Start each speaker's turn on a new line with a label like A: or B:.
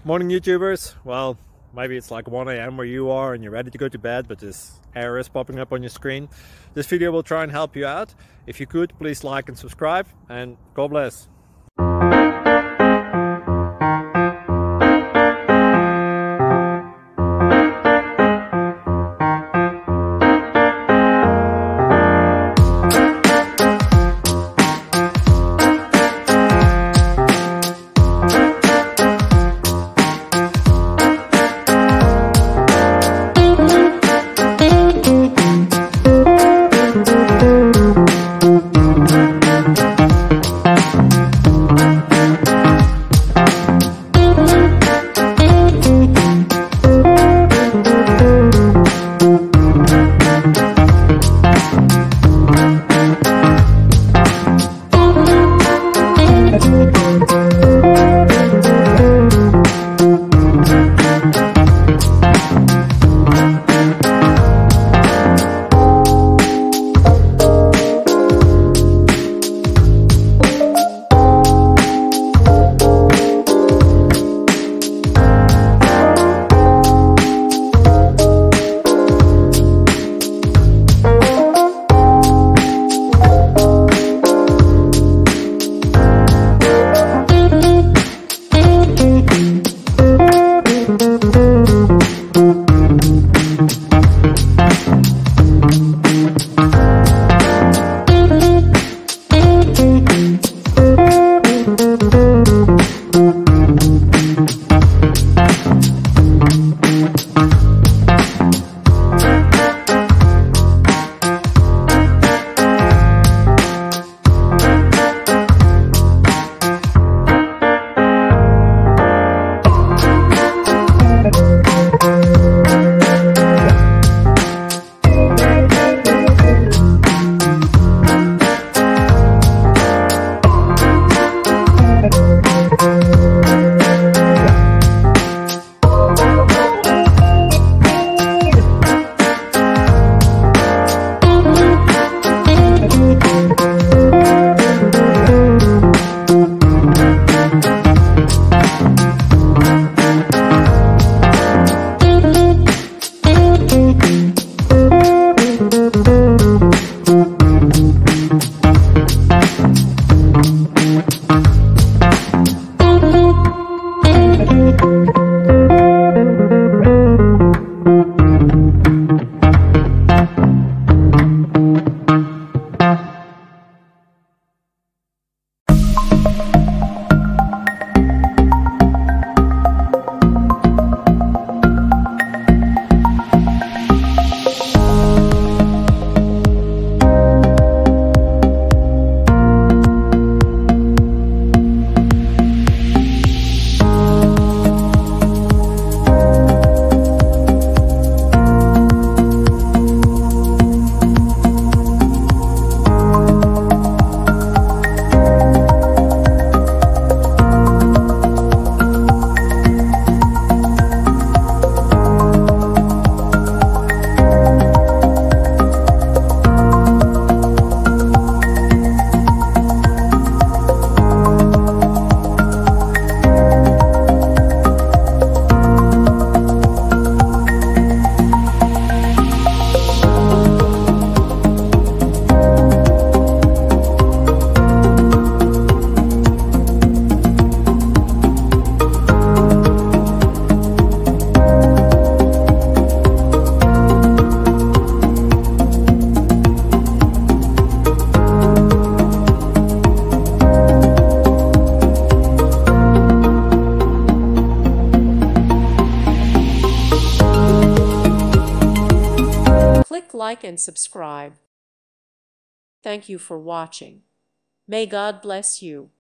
A: Morning YouTubers. Well, maybe it's like 1 a.m. where you are and you're ready to go to bed, but this error is popping up on your screen. This video will try and help you out. If you could, please like and subscribe, and God bless.
B: Click like and subscribe. Thank you for watching. May God bless you.